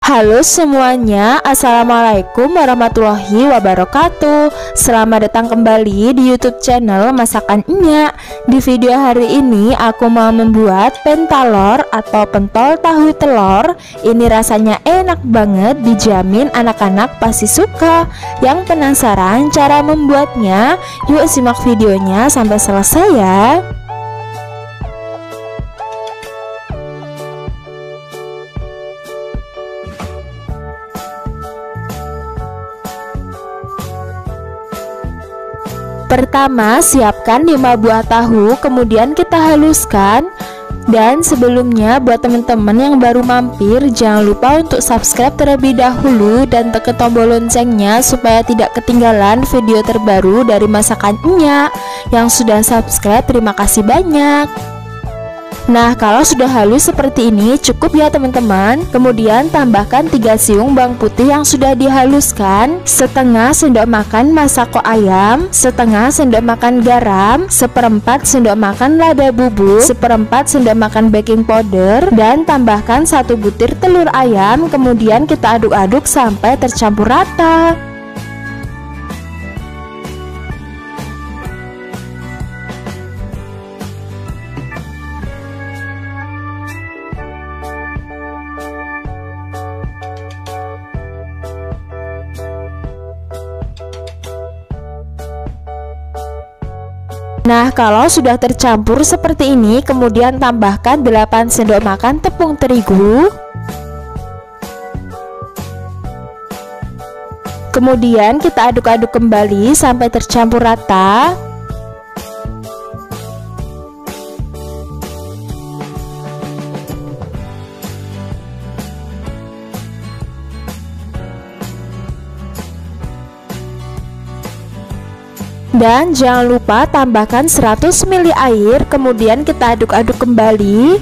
Halo semuanya, Assalamualaikum warahmatullahi wabarakatuh. Selamat datang kembali di YouTube channel Masakan Enyak. Di video hari ini aku mau membuat pentalor atau pentol tahu telur. Ini rasanya enak banget, dijamin anak-anak pasti suka. Yang penasaran cara membuatnya? Yuk simak videonya sampai selesai ya. Pertama, siapkan 5 buah tahu, kemudian kita haluskan. Dan sebelumnya buat teman-teman yang baru mampir, jangan lupa untuk subscribe terlebih dahulu dan tekan tombol loncengnya supaya tidak ketinggalan video terbaru dari Masakan Enyak. Yang sudah subscribe, terima kasih banyak. Nah, kalau sudah halus seperti ini cukup ya teman-teman. Kemudian tambahkan 3 siung bawang putih yang sudah dihaluskan, setengah sendok makan masako ayam, setengah sendok makan garam, seperempat sendok makan lada bubuk, seperempat sendok makan baking powder, dan tambahkan 1 butir telur ayam. Kemudian kita aduk-aduk sampai tercampur rata. Nah, kalau sudah tercampur seperti ini, kemudian tambahkan 8 sendok makan tepung terigu. Kemudian kita aduk-aduk kembali sampai tercampur rata. Dan jangan lupa tambahkan 100 ml air, kemudian kita aduk-aduk kembali.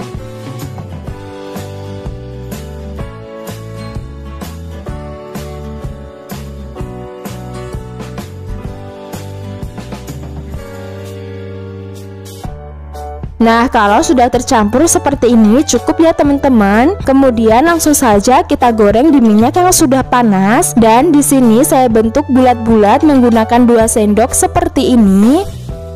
Nah, kalau sudah tercampur seperti ini cukup ya teman-teman. Kemudian langsung saja kita goreng di minyak yang sudah panas. Dan di sini saya bentuk bulat-bulat menggunakan 2 sendok seperti ini.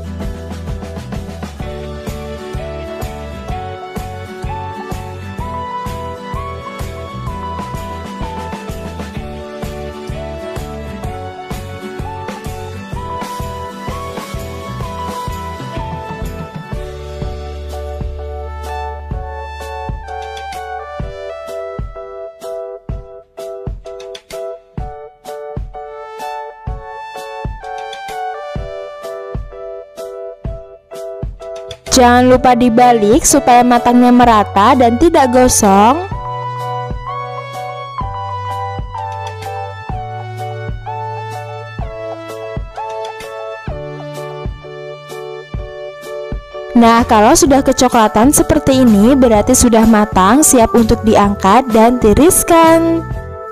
Jangan lupa dibalik supaya matangnya merata dan tidak gosong. Nah, kalau sudah kecoklatan seperti ini berarti sudah matang, siap untuk diangkat dan tiriskan.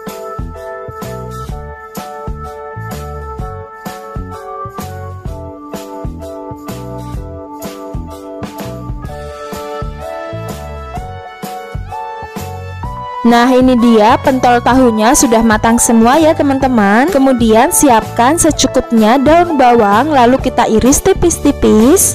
Nah, ini dia pentol tahunya sudah matang semua ya teman-teman. Kemudian siapkan secukupnya daun bawang, lalu kita iris tipis-tipis.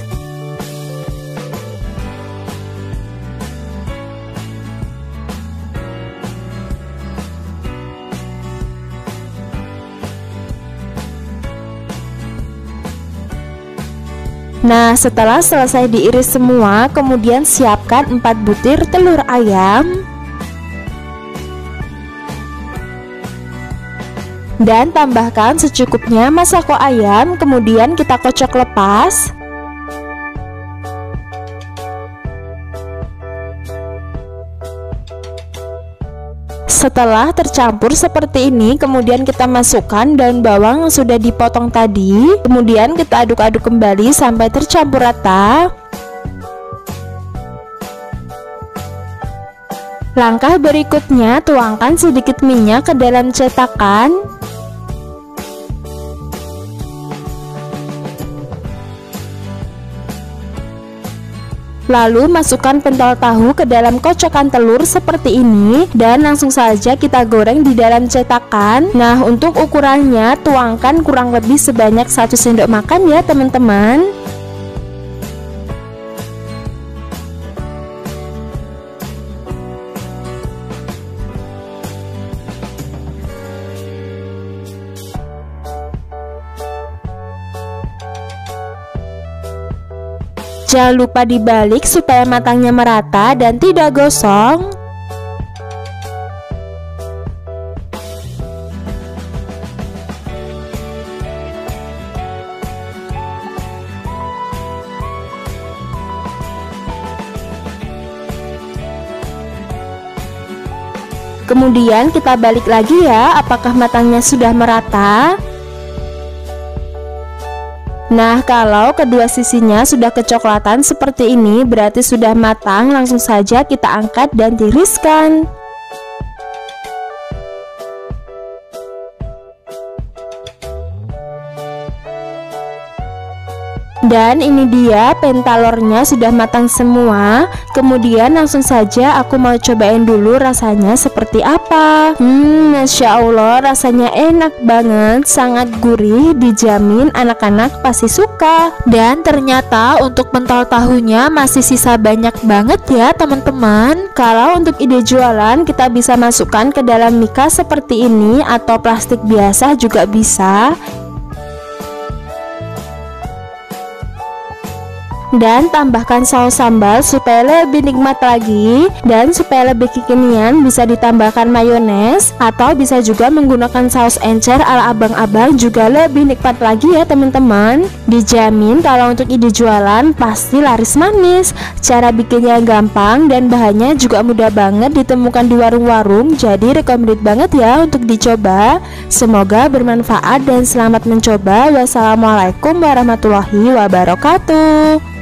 Nah, setelah selesai diiris semua, kemudian siapkan 4 butir telur ayam. Dan tambahkan secukupnya masako ayam, kemudian kita kocok lepas. Setelah tercampur seperti ini, kemudian kita masukkan daun bawang yang sudah dipotong tadi. Kemudian kita aduk-aduk kembali sampai tercampur rata. Langkah berikutnya, tuangkan sedikit minyak ke dalam cetakan. Lalu masukkan pentol tahu ke dalam kocokan telur seperti ini dan langsung saja kita goreng di dalam cetakan. Nah, untuk ukurannya tuangkan kurang lebih sebanyak 1 sendok makan ya teman-teman. Jangan lupa dibalik supaya matangnya merata dan tidak gosong. Kemudian kita balik lagi ya, apakah matangnya sudah merata? Nah, kalau kedua sisinya sudah kecoklatan seperti ini, berarti sudah matang. Langsung saja kita angkat dan tiriskan. Dan ini dia pentalornya sudah matang semua. Kemudian langsung saja aku mau cobain dulu rasanya seperti apa. Masya Allah, rasanya enak banget, sangat gurih, dijamin anak-anak pasti suka. Dan ternyata untuk pentol tahunya masih sisa banyak banget ya teman-teman. Kalau untuk ide jualan, kita bisa masukkan ke dalam mika seperti ini atau plastik biasa juga bisa. Dan tambahkan saus sambal supaya lebih nikmat lagi, dan supaya lebih kekinian bisa ditambahkan mayones atau bisa juga menggunakan saus encer ala abang-abang, juga lebih nikmat lagi ya teman-teman. Dijamin kalau untuk ide jualan pasti laris manis. Cara bikinnya gampang dan bahannya juga mudah banget ditemukan di warung-warung, jadi recommended banget ya untuk dicoba. Semoga bermanfaat dan selamat mencoba. Wassalamualaikum warahmatullahi wabarakatuh.